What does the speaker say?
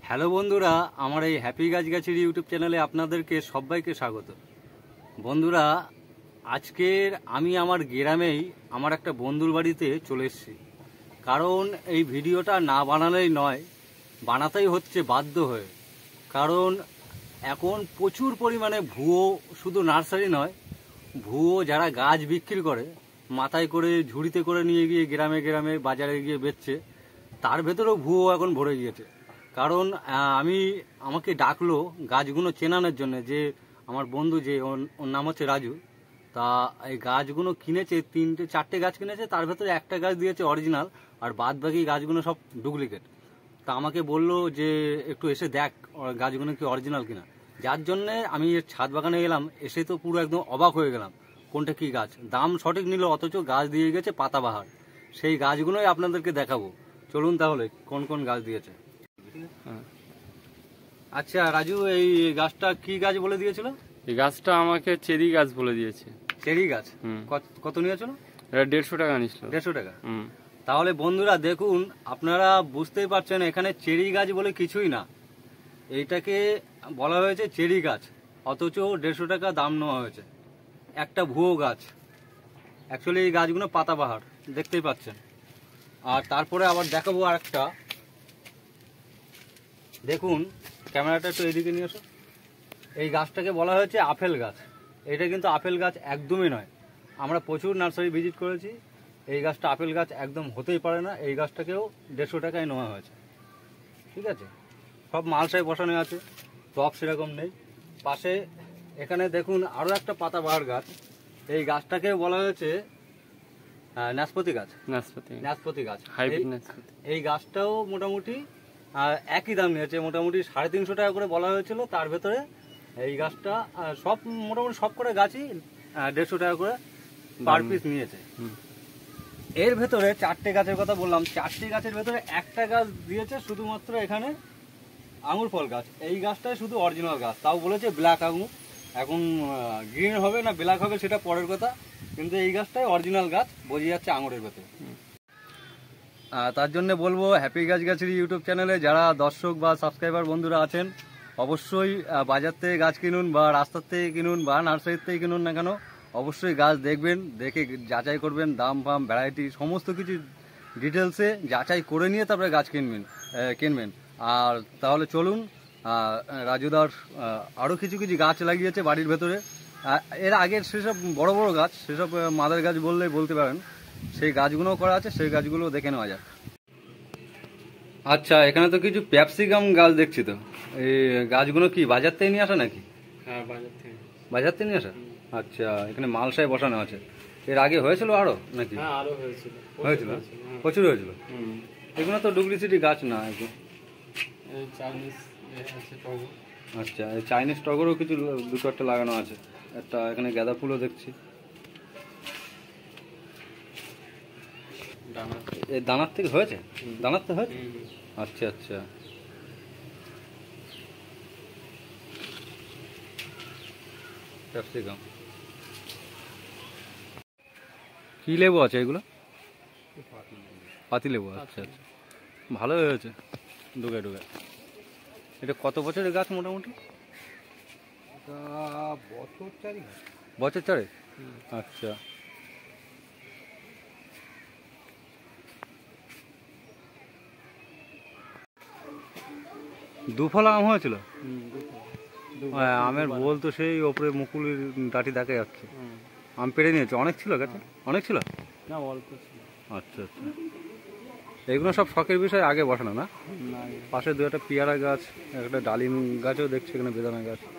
Hello বন্ধুরা, আমার এই হ্যাপি গাছগাছির ইউটিউব চ্যানেলে আপনাদেরকে সবাইকে স্বাগত। বন্ধুরা, আজকের আমি আমার গ্রামেই আমার একটা বন্ধুর বাড়িতে চলে এসেছি। কারণ এই ভিডিওটা না বানালেই নয়, বানাতেই হচ্ছে বাধ্য হয়ে। কারণ এখন প্রচুর পরিমাণে ভুয়ো, শুধু নার্সারি নয়, ভুয়ো যারা গাছ বিক্রি করে মাথায় করে ঝুড়িতে করে নিয়ে গিয়ে গ্রামে গ্রামে বাজারে গিয়ে বেচছে, তার ভেতরেও ভুয়ো এখন ভরে গিয়েছে। কারণ আমাকে ডাকলো গাছগুলো চেনানোর জন্য, যে আমার বন্ধু যে ওর নাম হচ্ছে রাজু, তা এই গাছগুলো কিনেছে, 3-4টে গাছ কিনেছে, তার ভেতরে একটা গাছ দিয়েছে অরিজিনাল, আর বাদ বাকি গাছগুলো সব ডুপ্লিকেট। তা আমাকে বললো যে একটু এসে দেখ গাছগুলো কি অরিজিনাল কিনা। যার জন্যে আমি ছাদ বাগানে এলাম, এসে তো পুরো একদম অবাক হয়ে গেলাম কোনটা কি গাছ। দাম সঠিক নিল, অথচ গাছ দিয়ে গেছে পাতাবাহার। সেই গাছগুলোই আপনাদেরকে দেখাবো। চলুন তাহলে কোন কোন গাছ দিয়েছে। আচ্ছা রাজু, এই গাছটা কি গাছ বলে দিয়েছিল? এই গাছটা আমাকে চেরি গাছ বলে দিয়েছে। চেরি গাছ? কত নিয়েছিল? এটা 150 টাকা নিয়েছিল। 150 টাকা? তাহলে বন্ধুরা দেখুন, আপনারা বুঝতেই পারছেন এখানে চেরি গাছ বলে কিছুই না, এইটাকে বলা হয়েছে চেরি গাছ, অথচ 150 টাকা দাম নেওয়া হয়েছে। একটা ভুয়ো গাছ। অ্যাকচুয়ালি এই গাছগুলো পাতাবাহার, দেখতেই পাচ্ছেন। আর তারপরে আবার দেখাবো আরেকটা। দেখুন, ক্যামেরাটা একটু এদিকে নিয়ে আসো। এই গাছটাকে বলা হয়েছে আপেল গাছ। এটা কিন্তু আপেল গাছ একদমই নয়। আমরা প্রচুর নার্সারি ভিজিট করেছি, এই গাছটা আপেল গাছ একদম হতেই পারে না। এই গাছটাকেও 150 টাকায় নেওয়া হয়েছে। ঠিক আছে, সব মালসায় বসানো আছে, টপ সেরকম নেই। পাশে এখানে দেখুন আরও একটা পাতাবাহার গাছ। এই গাছটাকে বলা হয়েছে নাশপাতি গাছ। নাশপাতি গাছ। এই গাছটাও মোটামুটি একই দাম নিয়েছে, মোটামুটি 350 টাকা করে বলা হয়েছিল। তার ভেতরে এই গাছটা সব মোটামুটি সব করে গাছই 150 টাকা করে পার পিস নিয়েছে। এর ভেতরে 4টে গাছের কথা বললাম, 4টে গাছের ভেতরে একটা গাছ দিয়েছে শুধুমাত্র এখানে আঙুর ফল গাছ। এই গাছটাই শুধু অরিজিনাল গাছ, তাও বলেছে ব্ল্যাক আঙুর। এখন গ্রিন হবে না ব্ল্যাক হবে সেটা পরের কথা, কিন্তু এই গাছটাই অরিজিনাল গাছ, বোঝা যাচ্ছে আঙুরের ভেতরে। তার জন্য বলবো হ্যাপি গাছগাছির ইউটিউব চ্যানেলে যারা দর্শক বা সাবস্ক্রাইবার বন্ধুরা আছেন, অবশ্যই বাজার থেকে গাছ কিনুন বা রাস্তার থেকে কিনুন বা নার্সারির থেকে কিনুন না কেন, অবশ্যই গাছ দেখবেন, দেখে যাচাই করবেন, দাম ফাম ভ্যারাইটি সমস্ত কিছু ডিটেলসে যাচাই করে নিয়ে তারপরে গাছ কিনবেন। আর তাহলে চলুন, রাজুদার আরও কিছু কিছু গাছ লাগিয়েছে বাড়ির ভেতরে। এর আগের সেসব বড় বড় গাছ, সেসব মাদার গাছ বললেই বলতে পারেন, সেই গাছগুলোও করা আছে, সেই গাছগুলো দেখে নেওয়া যাক। আচ্ছা, এখানে তো কিছু ক্যাপসিকাম গাছ দেখছি। তো এই গাছগুলো কি বাজার থেকে নিয়ে আসা নাকি? হ্যাঁ, বাজার থেকে নিয়ে আসা। আচ্ছা, এখানে মালসায় বসানো আছে। এর আগে হয়েছিল আরো নাকি? আরো হয়েছিল, প্রচুর হয়েছিল। এগুলো তো ডুপ্লিসিটি গাছ না, এগুলো আচ্ছা, এই চাইনিজ টগরও কিছু 2-4টা লাগানো আছে। একটা এখানে গাঁদা ফুলও দেখছি। এই দানার থেকে হয়েছে? দানার থেকে হয়েছে? আচ্ছা আচ্ছা। ক্যাপসিকাম। কি লেবু আছে এগুলো? পাতি লেবু। আচ্ছা আচ্ছা, ভালোই হয়েছে ডুগে ডুগে। এটা কত বছরের গাছ মোটামুটি? বছর 4। আচ্ছা, দুফলা আম হয়েছিল? আমের বোল তো সেই ওপরে মুকুলের ডাটি দেখা যাচ্ছে। আম পেড়ে নিয়েছে? অনেক ছিল গাছে? অনেক ছিল না, অল্প ছিল। আচ্ছা আচ্ছা, এগুলো সব শখের বিষয়, আগে বসানো না? পাশে 2-একটা পেয়ারা গাছ, একটা ডালিম গাছও দেখছি, এখানে বেদানা গাছ।